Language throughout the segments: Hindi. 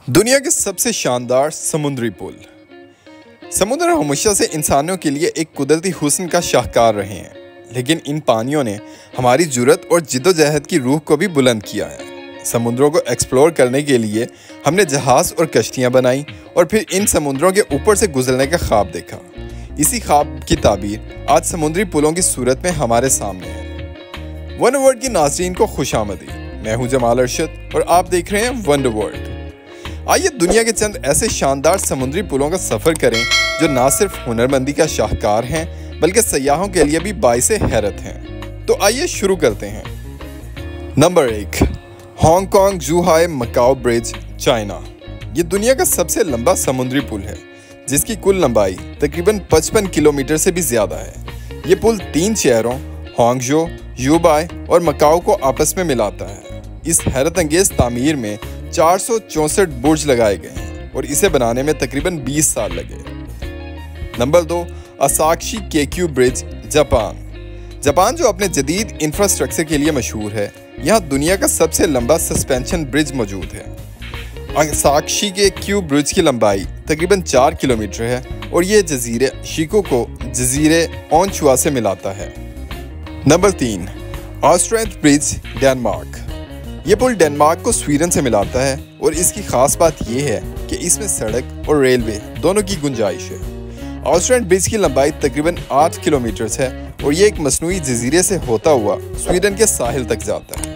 दुनिया के सबसे शानदार समुद्री पुल। समुद्र हमेशा से इंसानों के लिए एक कुदरती हुस्न का शाहकार रहे हैं, लेकिन इन पानियों ने हमारी जुर्रत और जिद्दोजहद की रूह को भी बुलंद किया है। समुद्रों को एक्सप्लोर करने के लिए हमने जहाज़ और कश्तियाँ बनाई और फिर इन समुद्रों के ऊपर से गुजरने का ख्वाब देखा। इसी ख्वाब की ताबीर आज समुद्री पुलों की सूरत में हमारे सामने है। वंडर वर्ल्ड की नाज़रीन को खुशामदी। मैं हूँ जमाल अरशद और आप देख रहे हैं वंडर वर्ल्ड। आइए दुनिया के चंद ऐसे शानदार समुद्री पुलों का सफ़र करें जो ना सिर्फ हुनरमंदी का शाहकार हैं बल्कि सयाहों के लिए भी बाइसे हैरत हैं। तो आइए शुरू करते हैं। Number 1, Hong Kong Zhuhai Macao bridge, China. ये दुनिया का सबसे लंबा समुद्री पुल है जिसकी कुल लंबाई तकरीबन 55 किलोमीटर से भी ज़्यादा है। ये पुल 3 शहरों हांगजो, ह्यूबाई और मकाओ को आपस में मिलाता है। इस हैरत अंगेज तामीर में 464 बुर्ज लगाए गए हैं और इसे बनाने में तकरीबन 20 साल लगे। Number 2, Akashi Kaikyo bridge, Japan जो अपने जदीद इंफ्रास्ट्रक्चर के लिए मशहूर है, यहाँ दुनिया का सबसे लंबा सस्पेंशन ब्रिज मौजूद है। असाक्शी के क्यू ब्रिज की लंबाई तकरीबन 4 किलोमीटर है और ये जजीरे शिको को जजीरे ओनचुआ से मिलाता है। नंबर 3, ऑस्ट्रेंथ ब्रिज, डेनमार्क। ये पुल डेनमार्क को स्वीडन से मिलाता है और इसकी खास बात यह है कि इसमें सड़क और रेलवे दोनों की गुंजाइश है। ऑस्ट्रेंथ ब्रिज की लंबाई तकरीबन 8 किलोमीटर है और ये एक मसनूई जजीरे से होता हुआ स्वीडन के साहिल तक जाता है।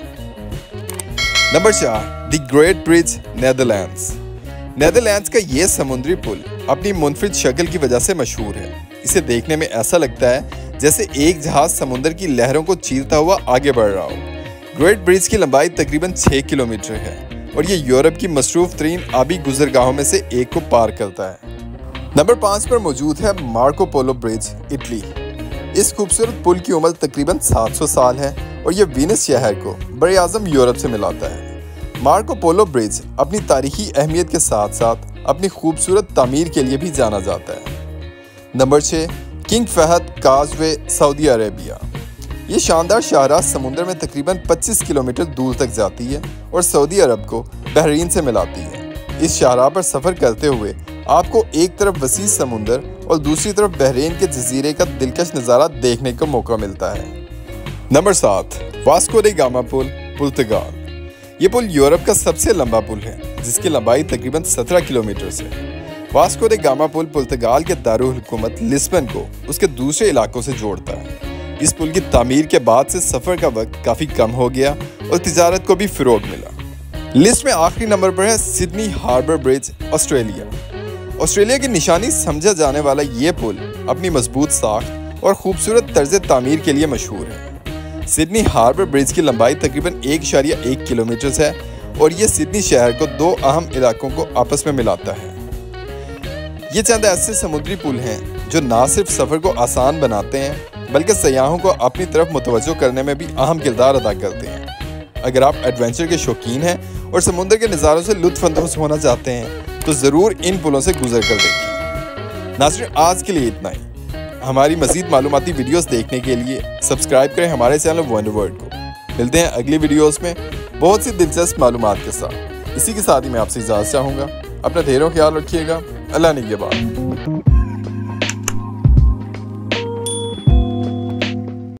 Number 4, the great bridge, Netherlands. Netherlands का ये समुद्री पुल अपनी मुनफरिद शक्ल की वजह से मशहूर है। इसे देखने में ऐसा लगता है जैसे एक जहाज समुद्र की लहरों को चीरता हुआ आगे बढ़ रहा हो। ग्रेट ब्रिज की लंबाई तकरीबन 6 किलोमीटर है और ये यूरोप की मसरूफ तरीन आबी गुजरगाहों में से एक को पार करता है। नंबर 5 पर मौजूद है मार्को पोलो ब्रिज, इटली। इस खूबसूरत पुल की उम्र तकरीबन 700 साल है और ये वीनस शहर को बड़े आज़म यूरोप से मिलाता है। मार्को पोलो ब्रिज अपनी तारीखी अहमियत के साथ साथ अपनी खूबसूरत तामीर के लिए भी जाना जाता है। Number 6, King Fahd causeway, Saudi Arabia. ये शानदार शाहराह समुद्र में तकरीबन 25 किलोमीटर दूर तक जाती है और सऊदी अरब को बहरीन से मिलाती है। इस शाहराह पर सफ़र करते हुए आपको एक तरफ वसी समुंदर और दूसरी तरफ बहरीन के जजीरे का दिलकश नज़ारा देखने का मौका मिलता है। नंबर 7, वास्को डी गामा पुल, पुर्तगाल। ये पुल यूरोप का सबसे लंबा पुल है जिसकी लंबाई तकरीबन 17 किलोमीटर है। वास्को डी गामा पुल पुर्तगाल के दारुल हुकूमत लिस्बन को उसके दूसरे इलाकों से जोड़ता है। इस पुल की तामीर के बाद से सफ़र का वक्त काफ़ी कम हो गया और तिजारत को भी फ़रोग़ मिला। लिस्ट में आखिरी नंबर पर है Sydney harbour bridge, Australia. Australia की निशानी समझा जाने वाला ये पुल अपनी मजबूत साख्त और खूबसूरत तर्ज तामीर के लिए मशहूर है। सिडनी हार्बर ब्रिज की लंबाई तकरीबन 1.1 किलोमीटर है और ये सिडनी शहर को 2 अहम इलाकों को आपस में मिलाता है। ये चंद ऐसे समुद्री पुल हैं जो ना सिर्फ सफ़र को आसान बनाते हैं बल्कि सयाहों को अपनी तरफ मुतवज्जो करने में भी अहम किरदार अदा करते हैं। अगर आप एडवेंचर के शौकीन हैं और समुद्र के नज़ारों से लुत्फ़अंदोज़ होना चाहते हैं तो ज़रूर इन पुलों से गुजर कर देखें। नाज़रीन, आज के लिए इतना ही। हमारी मज़ीद मालूमाती वीडियोस देखने के लिए सब्सक्राइब करें हमारे चैनल वंडर वर्ल्ड को। मिलते हैं अगली वीडियोज़ में बहुत सी दिलचस्प मालूमात के साथ। इसी के साथ ही मैं आपसे इजाज़त चाहूँगा। अपना ढेरों ख्याल रखिएगा। अल्लाह निगहबान।